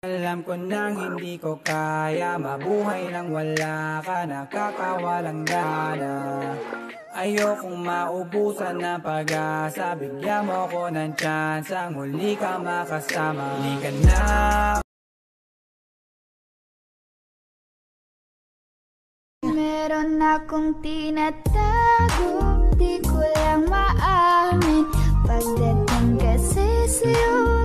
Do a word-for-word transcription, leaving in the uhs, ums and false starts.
Alam ko nang hindi ko kaya mabuhay nang wala ka, nakakawalang gana. Ayokong maubusan ng pag-asa, bigyan mo ko ng chance ang muli ka makasama. Hindi ka na. Meron akong tinatago, di ko lang maamin. Pagdating kasi sa'yo